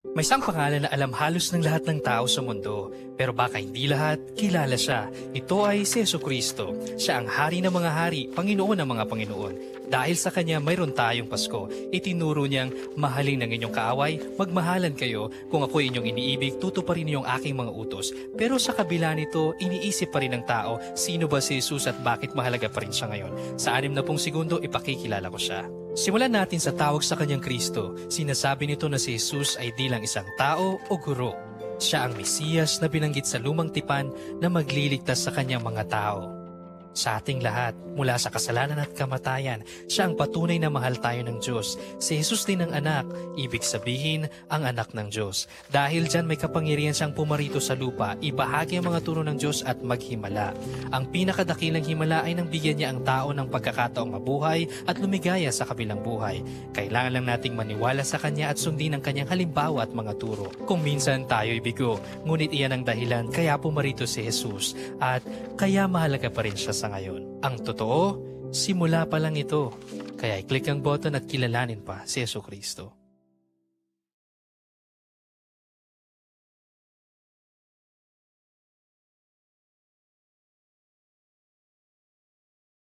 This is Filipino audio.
May isang pangalan na alam halos ng lahat ng tao sa mundo, pero baka hindi lahat kilala siya. Ito ay si Jesucristo. Siya ang hari ng mga hari, Panginoon ng mga Panginoon. Dahil sa Kanya mayroon tayong Pasko. Itinuro niyang mahalin ng inyong kaaway, magmahalan kayo. Kung ako inyong iniibig, tutuparin niyo ang aking mga utos. Pero sa kabila nito, iniisip pa rin ng tao, sino ba si Jesus at bakit mahalaga pa rin siya ngayon? Sa 60 segundo, ipakikilala ko siya. Simulan natin sa tawag sa kanyang Kristo. Sinasabi nito na si Jesus ay di lang isang tao o guro. Siya ang Mesiyas na binanggit sa lumang tipan na magliligtas sa kanyang mga tao. Sa ating lahat, mula sa kasalanan at kamatayan, siya ang patunay na mahal tayo ng Diyos. Si Jesus din ang anak, ibig sabihin ang anak ng Diyos. Dahil dyan may kapangyarihan siyang pumarito sa lupa, ibahagi ang mga turo ng Diyos at maghimala. Ang pinakadakilang himala ay nang bigyan niya ang tao ng pagkakataong mabuhay at lumigaya sa kabilang buhay. Kailangan lang nating maniwala sa Kanya at sundin ang Kanyang halimbawa at mga turo. Kung minsan tayo'y bigo, ngunit iyan ang dahilan kaya pumarito si Jesus at kaya mahalaga pa rin siya sa ngayon. Ang totoo, simula pa lang ito. Kaya i-click ang button at kilalanin pa si Jesucristo.